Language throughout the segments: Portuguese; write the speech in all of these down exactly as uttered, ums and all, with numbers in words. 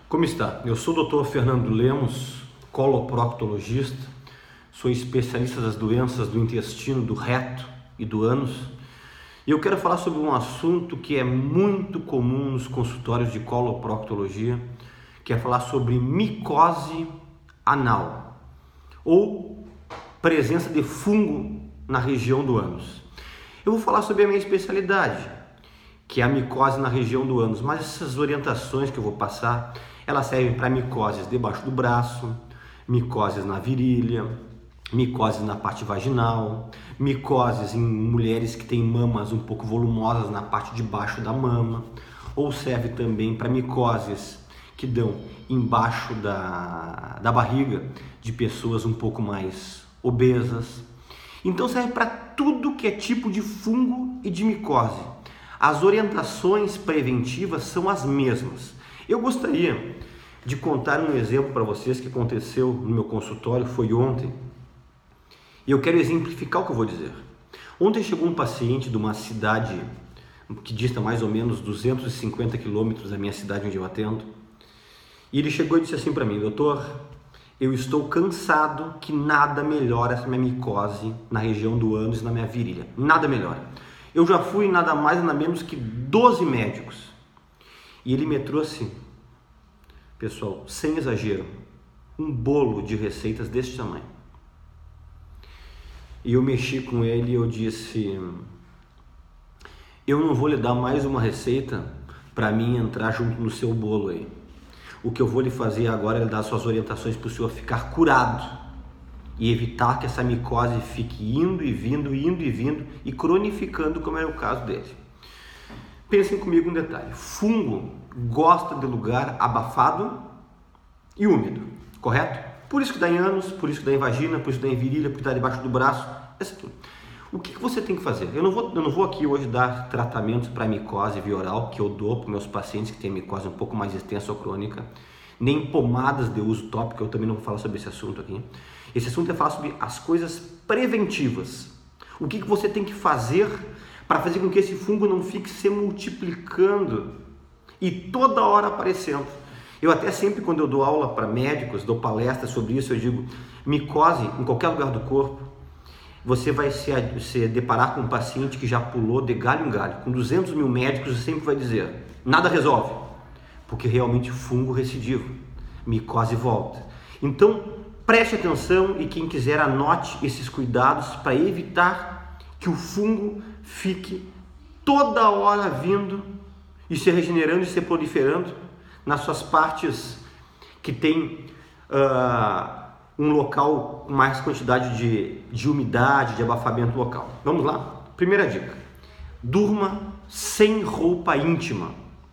Como está? Eu sou o doutor Fernando Lemos, coloproctologista, sou especialista das doenças do intestino, do reto e do ânus, e eu quero falar sobre um assunto que é muito comum nos consultórios de coloproctologia, que é falar sobre micose anal ou presença de fungo na região do ânus. Eu vou falar sobre a minha especialidade, que é a micose na região do ânus, mas essas orientações que eu vou passar, elas servem para micoses debaixo do braço, micoses na virilha, micoses na parte vaginal, micoses em mulheres que têm mamas um pouco volumosas na parte de baixo da mama, ou serve também para micoses que dão embaixo da, da barriga de pessoas um pouco mais obesas. Então serve para tudo que é tipo de fungo e de micose. As orientações preventivas são as mesmas. Eu gostaria de contar um exemplo para vocês que aconteceu no meu consultório, foi ontem. E eu quero exemplificar o que eu vou dizer. Ontem chegou um paciente de uma cidade que dista mais ou menos duzentos e cinquenta quilômetros da minha cidade onde eu atendo. E ele chegou e disse assim para mim: doutor, eu estou cansado que nada melhora essa minha micose na região do ânus e na minha virilha. Nada melhora. Eu já fui nada mais nada menos que doze médicos. E ele me trouxe, pessoal, sem exagero, um bolo de receitas desse tamanho. E eu mexi com ele e eu disse: eu não vou lhe dar mais uma receita para mim entrar junto no seu bolo aí. O que eu vou lhe fazer agora é dar suas orientações para o senhor ficar curado e evitar que essa micose fique indo e vindo, indo e vindo e cronificando, como é o caso dele. Pensem comigo um detalhe: fungo gosta de lugar abafado e úmido, correto? Por isso que dá em ânus, por isso que dá em vagina, por isso que dá em virilha, porque dá debaixo do braço, essa tudo. O que, que você tem que fazer? Eu não vou, eu não vou aqui hoje dar tratamentos para micose via oral, que eu dou para meus pacientes que têm micose um pouco mais extensa ou crônica, nem pomadas de uso tópico, eu também não vou falar sobre esse assunto aqui. Esse assunto é falar sobre as coisas preventivas. O que, que você tem que fazer para fazer com que esse fungo não fique se multiplicando e toda hora aparecendo. Eu até sempre, quando eu dou aula para médicos, dou palestras sobre isso, eu digo: micose em qualquer lugar do corpo, você vai se, se deparar com um paciente que já pulou de galho em galho. Com duzentos mil médicos, você sempre vai dizer: nada resolve, porque realmente fungo recidivo, micose volta. Então, preste atenção e quem quiser anote esses cuidados para evitar que o fungo fique toda hora vindo e se regenerando e se proliferando nas suas partes que tem uh, um local com mais quantidade de, de umidade, de abafamento local. Vamos lá? Primeira dica: durma sem roupa íntima.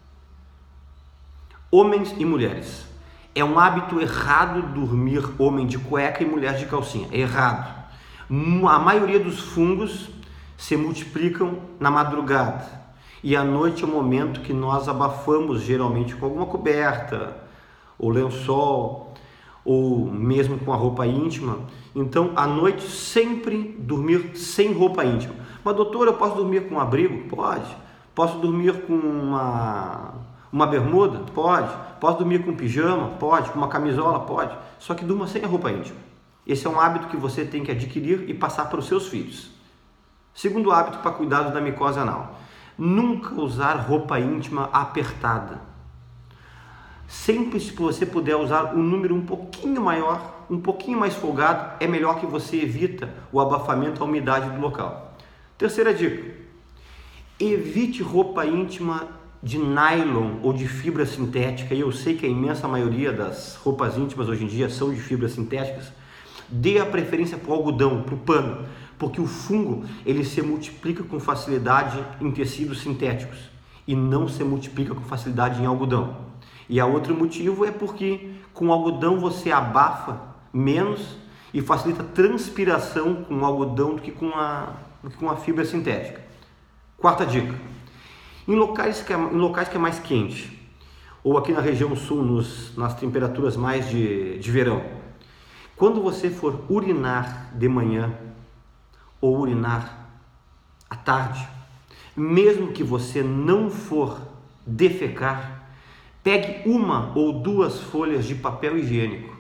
Homens e mulheres. É um hábito errado dormir homem de cueca e mulher de calcinha. É errado. A maioria dos fungos se multiplicam na madrugada. E à noite é o momento que nós abafamos, geralmente com alguma coberta, ou lençol, ou mesmo com a roupa íntima. Então, à noite, sempre dormir sem roupa íntima. Mas, doutor, eu posso dormir com um abrigo? Pode. Posso dormir com uma, uma bermuda? Pode. Posso dormir com um pijama? Pode. Com uma camisola? Pode. Só que durma sem a roupa íntima. Esse é um hábito que você tem que adquirir e passar para os seus filhos. Segundo hábito para cuidado da micose anal: nunca usar roupa íntima apertada. Sempre, se você puder usar um número um pouquinho maior, um pouquinho mais folgado, é melhor, que você evita o abafamento, a umidade do local. Terceira dica: evite roupa íntima de nylon ou de fibra sintética. E eu sei que a imensa maioria das roupas íntimas hoje em dia são de fibras sintéticas. Dê a preferência para o algodão, para o pano, porque o fungo ele se multiplica com facilidade em tecidos sintéticos e não se multiplica com facilidade em algodão. E a outro motivo é porque com algodão você abafa menos e facilita a transpiração com o algodão do que com a, do que com a fibra sintética. Quarta dica: em locais que é, em locais que é mais quente, ou aqui na região sul, nos, nas temperaturas mais de, de verão, quando você for urinar de manhã ou urinar à tarde, mesmo que você não for defecar, Pegue uma ou duas folhas de papel higiênico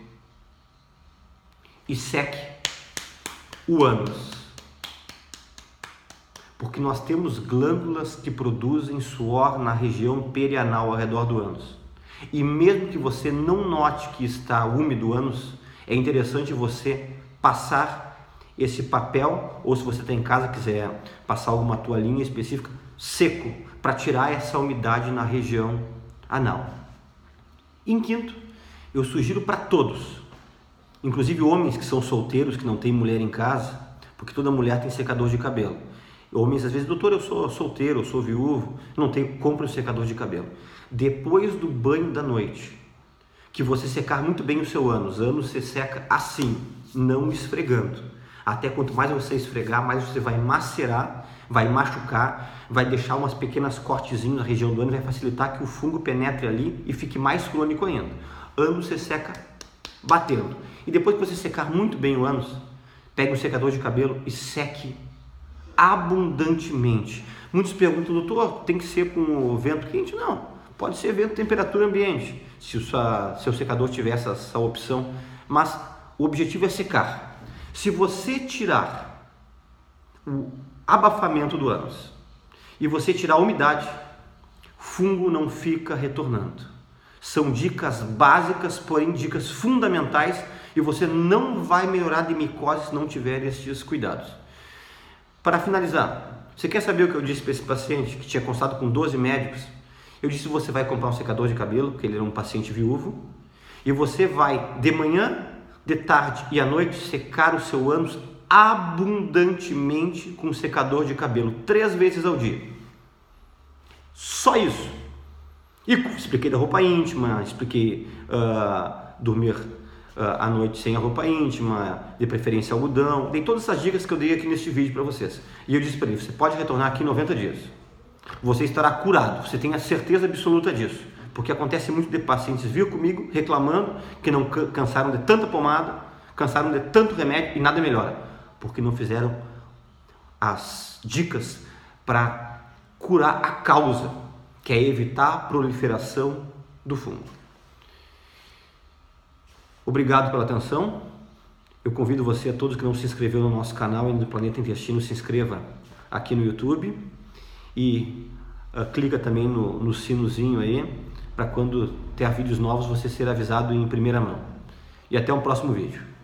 e seque o ânus. Porque nós temos glândulas que produzem suor na região perianal ao redor do ânus. E mesmo que você não note que está úmido o ânus, é interessante você passar esse papel, ou se você está em casa quiser passar alguma toalhinha específica, seco, para tirar essa umidade na região anal. Em quinto, eu sugiro para todos, inclusive homens que são solteiros, que não têm mulher em casa, porque toda mulher tem secador de cabelo. Homens às vezes, doutor, eu sou solteiro, eu sou viúvo, não tenho, compre um secador de cabelo. Depois do banho da noite, que você secar muito bem o seu ânus, ânus você seca assim, não esfregando. Até quanto mais você esfregar, mais você vai macerar, vai machucar, vai deixar umas pequenas cortezinhos na região do ânus, vai facilitar que o fungo penetre ali e fique mais crônico ainda. Ânus você seca batendo. E depois que você secar muito bem o ânus, pegue um secador de cabelo e seque abundantemente. Muitos perguntam, doutor, tem que ser com o vento quente? Não, pode ser vento temperatura ambiente, se o sua, seu secador tiver essa, essa opção, mas o objetivo é secar. Se você tirar o abafamento do ânus e você tirar a umidade, fungo não fica retornando. São dicas básicas, porém dicas fundamentais, e você não vai melhorar de micose se não tiver esses cuidados. Para finalizar, você quer saber o que eu disse para esse paciente que tinha consultado com doze médicos? Eu disse que você vai comprar um secador de cabelo, porque ele era um paciente viúvo, e você vai de manhã, de tarde e à noite secar o seu ânus abundantemente com um secador de cabelo, três vezes ao dia. Só isso. E expliquei da roupa íntima, expliquei uh, dormir Uh, à noite sem a roupa íntima, de preferência algodão, dei todas essas dicas que eu dei aqui neste vídeo para vocês. E eu disse para ele, você pode retornar aqui em noventa dias. Você estará curado, você tem a certeza absoluta disso. Porque acontece muito de pacientes vir comigo reclamando que não cansaram de tanta pomada, cansaram de tanto remédio e nada melhora. Porque não fizeram as dicas para curar a causa, que é evitar a proliferação do fungo. Obrigado pela atenção. Eu convido você, a todos que não se inscreveram no nosso canal do Planeta Intestino, se inscreva aqui no YouTube e uh, clica também no, no sinozinho aí, para quando ter vídeos novos você ser avisado em primeira mão. E até um próximo vídeo.